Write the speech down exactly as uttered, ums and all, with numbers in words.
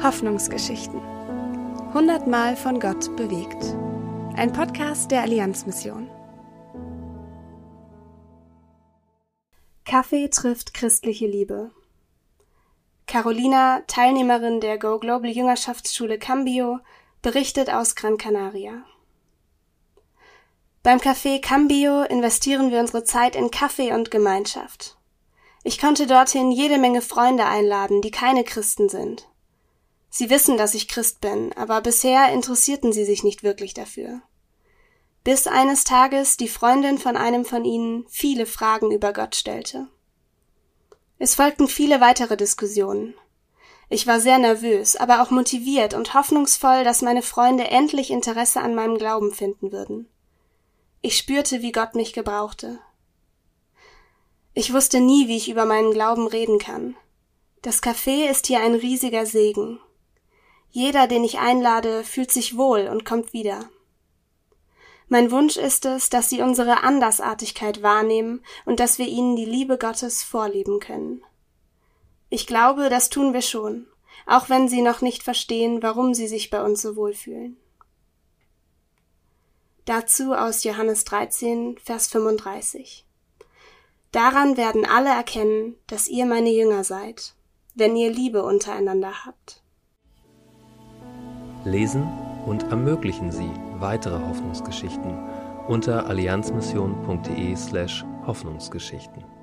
Hoffnungsgeschichten. Hundertmal von Gott bewegt. Ein Podcast der Allianzmission. Kaffee trifft christliche Liebe. Carolina, Teilnehmerin der Go Global Jüngerschaftsschule Cambio, berichtet aus Gran Canaria. Beim Café Cambio investieren wir unsere Zeit in Kaffee und Gemeinschaft. Ich konnte dorthin jede Menge Freunde einladen, die keine Christen sind. Sie wissen, dass ich Christ bin, aber bisher interessierten sie sich nicht wirklich dafür. Bis eines Tages die Freundin von einem von ihnen viele Fragen über Gott stellte. Es folgten viele weitere Diskussionen. Ich war sehr nervös, aber auch motiviert und hoffnungsvoll, dass meine Freunde endlich Interesse an meinem Glauben finden würden. Ich spürte, wie Gott mich gebrauchte. Ich wusste nie, wie ich über meinen Glauben reden kann. Das Café ist hier ein riesiger Segen. Jeder, den ich einlade, fühlt sich wohl und kommt wieder. Mein Wunsch ist es, dass sie unsere Andersartigkeit wahrnehmen und dass wir ihnen die Liebe Gottes vorleben können. Ich glaube, das tun wir schon, auch wenn sie noch nicht verstehen, warum sie sich bei uns so wohlfühlen. Dazu aus Johannes dreizehn, Vers fünfunddreißig. Daran werden alle erkennen, dass ihr meine Jünger seid, wenn ihr Liebe untereinander habt. Lesen und ermöglichen Sie weitere Hoffnungsgeschichten unter allianzmission punkt de slash Hoffnungsgeschichten.